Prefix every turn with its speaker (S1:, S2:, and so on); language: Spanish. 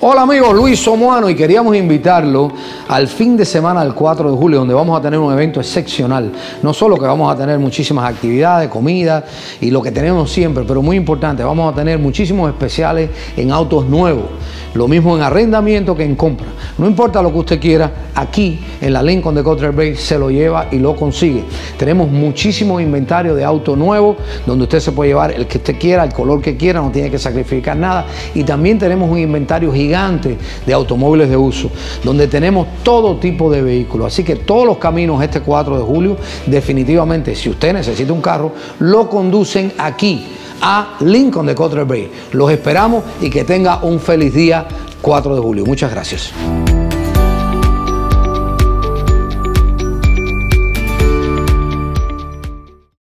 S1: Hola amigos, Luis Somoano, y queríamos invitarlo al fin de semana del 4 de julio, donde vamos a tener un evento excepcional. No solo que vamos a tener muchísimas actividades, comida y lo que tenemos siempre, pero muy importante, vamos a tener muchísimos especiales en autos nuevos. Lo mismo en arrendamiento que en compra. No importa lo que usted quiera, aquí en la Lincoln de Cutler Bay se lo lleva y lo consigue. Tenemos muchísimo inventario de autos nuevos, donde usted se puede llevar el que usted quiera, el color que quiera, no tiene que sacrificar nada. Y también tenemos un inventario gigante de automóviles de uso, donde tenemos todo tipo de vehículos. Así que todos los caminos este 4 de julio, definitivamente, si usted necesita un carro, lo conducen aquí a Lincoln de Cutler Bay. Los esperamos y que tenga un feliz día 4 de julio. Muchas gracias.